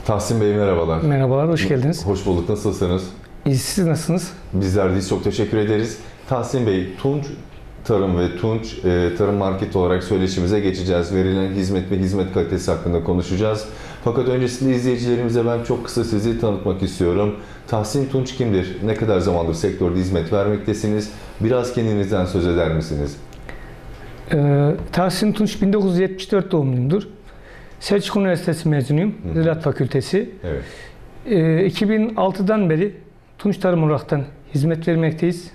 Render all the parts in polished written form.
Tahsin Bey merhabalar. Merhabalar, hoş geldiniz. Hoş bulduk. Nasılsınız? İyi, siz nasılsınız? Bizler deyiz. Çok teşekkür ederiz. Tahsin Bey, Tunç Tarım ve Tunç Tarım Market olarak söyleşimize geçeceğiz. Verilen hizmet ve hizmet kalitesi hakkında konuşacağız. Fakat öncesinde izleyicilerimize ben çok kısa sizi tanıtmak istiyorum. Tahsin Tunç kimdir? Ne kadar zamandır sektörde hizmet vermektesiniz? Biraz kendinizden söz eder misiniz? Tahsin Tunç 1974 doğumluyumdur. Selçuk Üniversitesi mezunuyum, Ziraat Fakültesi. Evet. 2006'dan beri Tunç Tarım olaraktan hizmet vermekteyiz.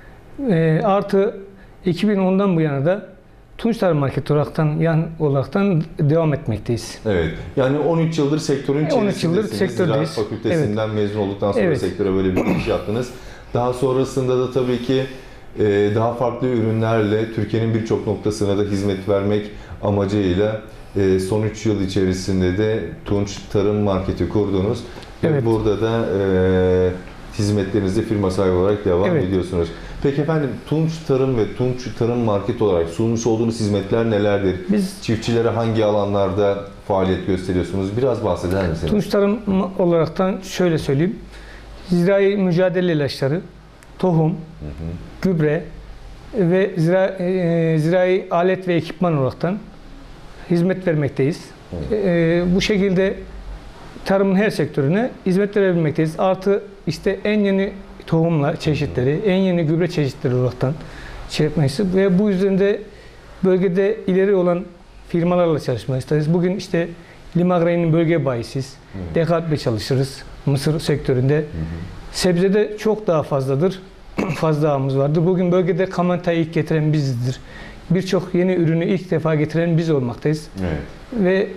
Artı 2010'dan bu yana da Tunç Tarım Market olaraktan devam etmekteyiz. Evet. Yani 13 yıldır sektörün içerisindesiniz. 13 yıldır sektördeyiz. Ziraat Fakültesinden mezun olduktan sonra sektöre böyle bir giriş yaptınız. Daha sonrasında da tabii ki daha farklı ürünlerle Türkiye'nin birçok noktasına da hizmet vermek amacıyla son 3 yıl içerisinde de Tunç Tarım Marketi kurdunuz. Evet. Ve burada da hizmetlerinizi firma sahibi olarak devam ediyorsunuz. Peki efendim, Tunç Tarım ve Tunç Tarım Market olarak sunmuş olduğunuz hizmetler nelerdir? Biz Çiftçilere hangi alanlarda faaliyet gösteriyorsunuz? Biraz bahseder misiniz? Tunç Tarım olaraktan şöyle söyleyeyim. Zirai mücadele ilaçları, tohum, gübre ve zirai alet ve ekipman olaraktan hizmet vermekteyiz. Bu şekilde tarımın her sektörüne hizmet verebilmekteyiz. Artı işte en yeni tohumla çeşitleri, en yeni gübre çeşitleri olaraktan yapmayız. Ve bu yüzden de bölgede ileri olan firmalarla çalışmayız. Bugün işte Limagrein'in bölge bayisiyiz. Dekat'la çalışırız mısır sektöründe. Sebzede çok daha fazladır. Fazla ağımız vardır. Bugün bölgede Kamanta'yı ilk getiren bizizdir. Birçok yeni ürünü ilk defa getiren biz olmaktayız. Evet. Ve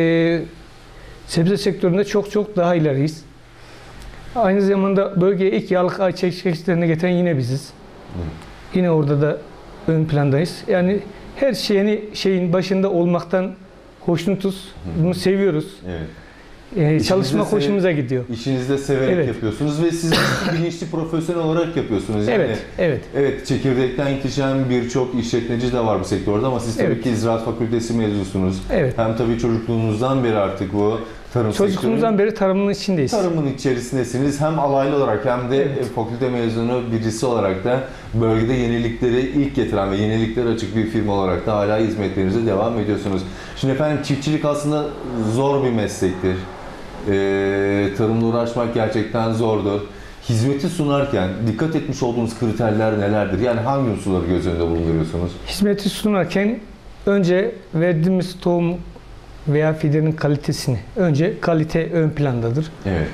sebze sektöründe çok daha ileriyiz. Aynı zamanda bölgeye ilk yağlık ayçiçek çeşitlerini getiren yine biziz. Yine orada da ön plandayız. Yani her şeyin başında olmaktan hoşnutuz. Bunu seviyoruz. Evet. Çalışmak hoşumuza gidiyor. İşinizde severek yapıyorsunuz ve siz bilinçli profesyonel olarak yapıyorsunuz. Yani, evet, çekirdekten yetişen birçok işletmeci de var bu sektörde ama siz tabii ki Ziraat Fakültesi mezunusunuz. Evet. Hem tabii çocukluğunuzdan beri artık bu tarım Çocukluğumuzdan beri tarımın içindeyiz. Tarımın içerisindesiniz. Hem alaylı olarak hem de fakülte mezunu birisi olarak da bölgede yenilikleri ilk getiren ve yeniliklere açık bir firma olarak da hala hizmetlerinize devam ediyorsunuz. Şimdi efendim, çiftçilik aslında zor bir meslektir. Tarımla uğraşmak gerçekten zordur. Hizmeti sunarken dikkat etmiş olduğunuz kriterler nelerdir? Yani hangi unsurları göz önünde bulunduruyorsunuz? Hizmeti sunarken önce verdiğimiz tohum veya fidenin kalitesini, önce kalite ön plandadır. Evet.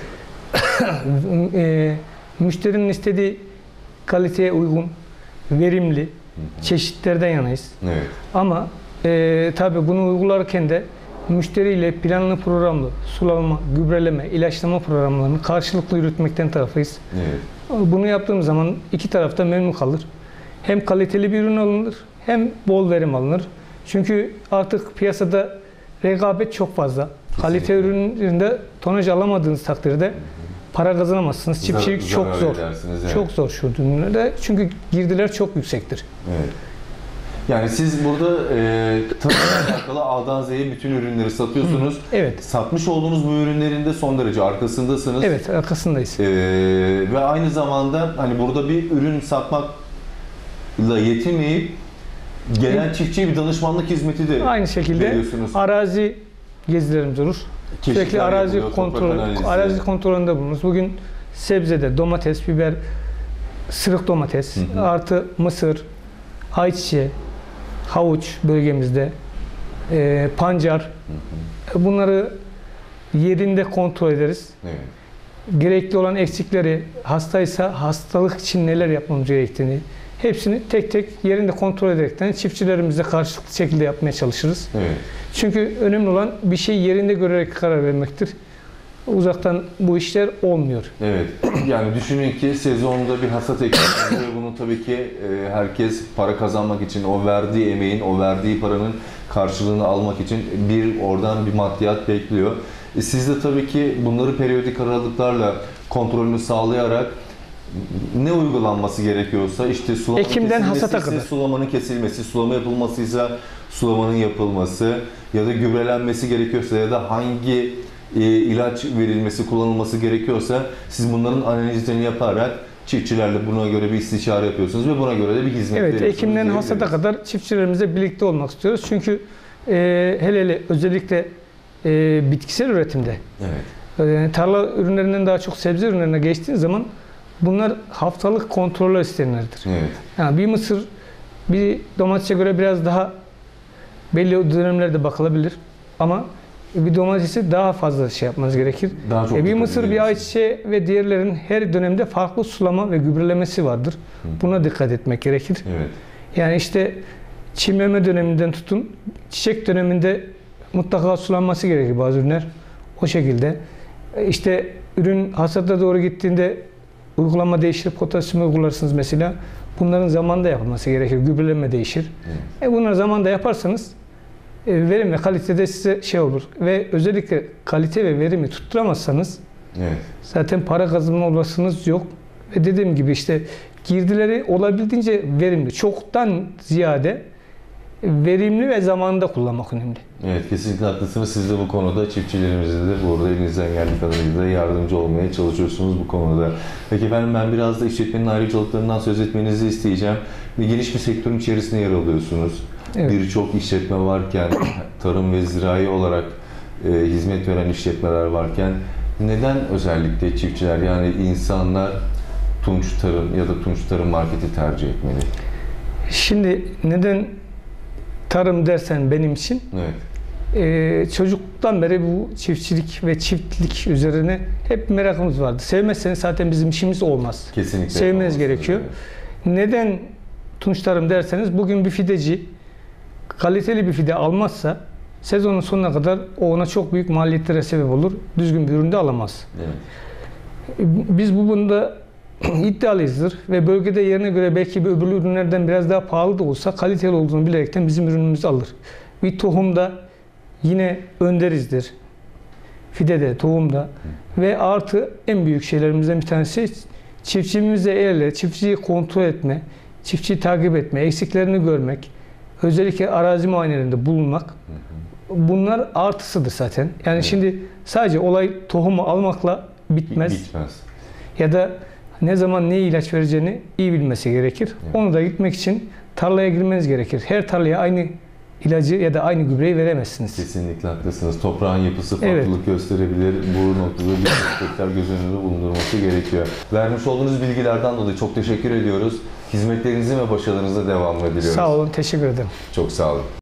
Müşterinin istediği kaliteye uygun, verimli çeşitlerden yanayız. Evet. Ama tabii bunu uygularken de müşteriyle planlı programlı sulama, gübreleme, ilaçlama programlarını karşılıklı yürütmekten tarafıyız. Evet. Bunu yaptığımız zaman iki tarafta memnun kalır. Hem kaliteli bir ürün alınır, hem bol verim alınır. Çünkü artık piyasada rekabet çok fazla. Kesinlikle. Kalite ürününde tonaj alamadığınız takdirde para kazanamazsınız. Çiftçilik çok zor. Çok zor şu ürünlerde. Çünkü girdiler çok yüksektir. Evet. Yani siz burada tarımla alakalı A'dan Z'ye bütün ürünleri satıyorsunuz. Evet. Satmış olduğunuz bu ürünlerin de son derece arkasındasınız. Evet, arkasındayız. Ve aynı zamanda hani burada bir ürün satmakla yetinmeyip gelen çiftçiye bir danışmanlık hizmeti de aynı şekilde veriyorsunuz. Arazi gezilerimiz olur. Sürekli arazi kontrolünde bulunuruz. Bugün sebzede domates, biber, sırık domates, artı mısır, ayçiçeği, havuç bölgemizde, pancar, bunları yerinde kontrol ederiz. Evet. Gerekli olan eksikleri, hastaysa hastalık için neler yapmamız gerektiğini, hepsini tek tek yerinde kontrol ederekten çiftçilerimizle karşılıklı şekilde yapmaya çalışırız. Evet. Çünkü önemli olan bir şeyi yerinde görerek karar vermektir. Uzaktan bu işler olmuyor. Evet. Yani düşünün ki sezonda bir hasat ekliyorsunuz ve bunu tabii ki herkes para kazanmak için, o verdiği emeğin, o verdiği paranın karşılığını almak için oradan bir maddiyat bekliyor. Siz de tabii ki bunları periyodik aralıklarla kontrolünü sağlayarak ne uygulanması gerekiyorsa, işte sulamanın Ekim'den hasata kadar. Sulamanın kesilmesi, sulama yapılmasıysa sulamanın yapılması ya da gübrelenmesi gerekiyorsa ya da hangi ilaç verilmesi, kullanılması gerekiyorsa siz bunların analizlerini yaparak çiftçilerle buna göre bir istişare yapıyorsunuz ve buna göre de bir hizmet Evet, veriyorsunuz. Ekim'den diyebiliriz. hasada kadar çiftçilerimizle birlikte olmak istiyoruz. Çünkü hele özellikle bitkisel üretimde Evet. tarla ürünlerinden daha çok sebze ürünlerine geçtiğin zaman bunlar haftalık kontroller istenirler. Evet. Yani bir mısır bir domatese göre biraz daha belli dönemlerde bakılabilir ama bir domatesi daha fazla şey yapmanız gerekir. Daha çok Bir dikkat mısır, bir edilmesi. ayçiçeği ve diğerlerin her dönemde farklı sulama ve gübrelemesi vardır. Buna dikkat etmek gerekir. Evet. Yani işte çimleme döneminden tutun, çiçek döneminde mutlaka sulanması gerekir bazı ürünler. O şekilde. İşte ürün hasata doğru gittiğinde uygulama değişir, potasyum uygularsınız mesela. Bunların zamanda yapılması gerekir. Gübreleme değişir. Bunları zamanda yaparsanız verim ve kalitede size şey olur. Ve özellikle kalite ve verimi tutturamazsanız Evet. zaten para kazanma olasılığınız yok. Ve dediğim gibi işte girdileri olabildiğince verimli, çoktan ziyade verimli ve zamanında kullanmak önemli. Evet, kesinlikle haklısınız. Siz de bu konuda çiftçilerimize de burada elinizden geldiği kadarıyla yardımcı olmaya çalışıyorsunuz bu konuda. Peki efendim, ben biraz da işletmenin ayrıcalıklarından söz etmenizi isteyeceğim. Geniş bir sektörün içerisinde yer alıyorsunuz. Evet. Birçok işletme varken, tarım ve zirai olarak hizmet veren işletmeler varken neden özellikle çiftçiler, yani insanlar Tunç Tarım ya da Tunç Tarım Market'i tercih etmeli? Şimdi neden tarım dersen benim için Evet. çocuktan beri bu çiftçilik ve çiftlik üzerine hep merakımız vardı. Sevmezseniz zaten bizim işimiz olmaz. Kesinlikle. Sevmeniz olması gerekiyor. evet. Neden Tunç Tarım derseniz bugün bir fideci kaliteli bir fide almazsa sezonun sonuna kadar o ona çok büyük maliyetlere sebep olur. Düzgün bir ürün de alamaz. Evet. Biz bu bunda iddialıyızdır ve bölgede yerine göre belki bir öbür ürünlerden biraz daha pahalı da olsa kaliteli olduğunu bilerekten bizim ürünümüzü alır. Bir tohumda yine önderizdir. Fidede, tohumda ve artı en büyük şeylerimizden bir tanesi çiftçimizle el ele, çiftçiyi kontrol etme, çiftçiyi takip etme, eksiklerini görmek, özellikle arazi muayenelerinde bulunmak. Bunlar artısıdır zaten. Yani Evet. şimdi sadece olay tohumu almakla bitmez. Bitmez. Ya da ne zaman ne ilaç vereceğini iyi bilmesi gerekir. Evet. Onu da gitmek için tarlaya girmeniz gerekir. Her tarlaya aynı ilacı ya da aynı gübreyi veremezsiniz. Kesinlikle haklısınız. Toprağın yapısı Evet. farklılık gösterebilir. Bu noktada bir tekrar göz önünde bulundurması gerekiyor. Vermiş olduğunuz bilgilerden dolayı çok teşekkür ediyoruz. Hizmetlerinizin ve başarılarınıza devam ediyoruz. Sağ olun, teşekkür ederim. Çok sağ olun.